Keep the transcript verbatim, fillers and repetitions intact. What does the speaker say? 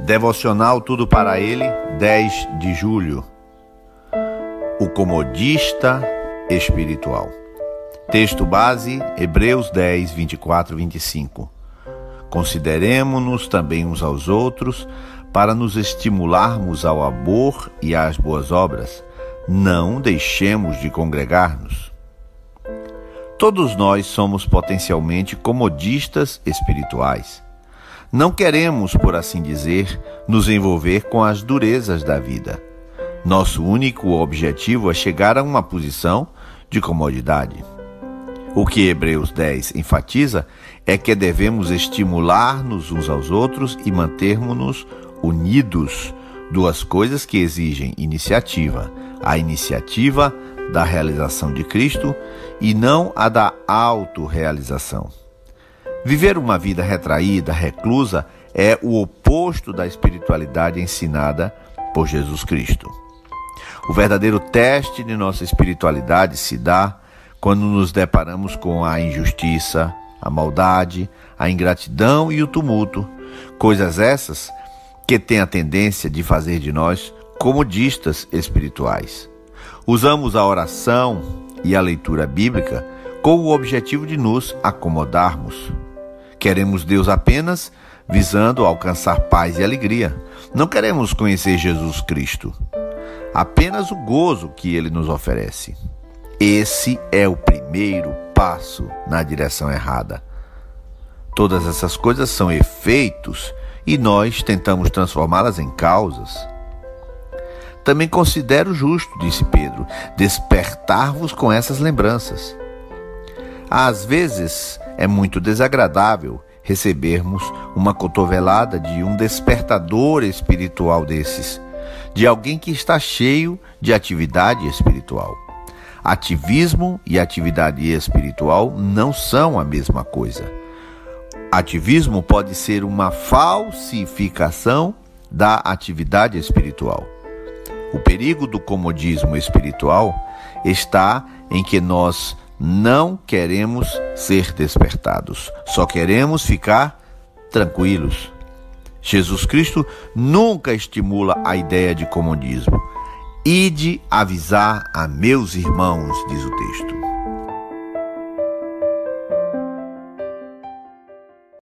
Devocional Tudo para Ele, dez de julho. O comodista espiritual. Texto base, Hebreus dez, vinte e quatro e vinte e cinco. Consideremo-nos também uns aos outros para nos estimularmos ao amor e às boas obras. Não deixemos de congregar-nos. Todos nós somos potencialmente comodistas espirituais. Não queremos, por assim dizer, nos envolver com as durezas da vida. Nosso único objetivo é chegar a uma posição de comodidade. O que Hebreus dez enfatiza é que devemos estimular-nos uns aos outros e mantermos-nos unidos, duas coisas que exigem iniciativa. A iniciativa da realização de Cristo e não a da autorrealização. Viver uma vida retraída, reclusa, é o oposto da espiritualidade ensinada por Jesus Cristo. O verdadeiro teste de nossa espiritualidade se dá quando nos deparamos com a injustiça, a maldade, a ingratidão e o tumulto, coisas essas que têm a tendência de fazer de nós comodistas espirituais. Usamos a oração e a leitura bíblica com o objetivo de nos acomodarmos. Queremos Deus apenas visando alcançar paz e alegria. Não queremos conhecer Jesus Cristo, apenas o gozo que Ele nos oferece. Esse é o primeiro passo na direção errada. Todas essas coisas são efeitos e nós tentamos transformá-las em causas. Também considero justo, disse Pedro, despertar-vos com essas lembranças. Às vezes é muito desagradável recebermos uma cotovelada de um despertador espiritual desses, de alguém que está cheio de atividade espiritual. Ativismo e atividade espiritual não são a mesma coisa. Ativismo pode ser uma falsificação da atividade espiritual. O perigo do comodismo espiritual está em que nós não queremos ser despertados, só queremos ficar tranquilos. Jesus Cristo nunca estimula a ideia de comodismo. Ide avisar a meus irmãos, diz o texto.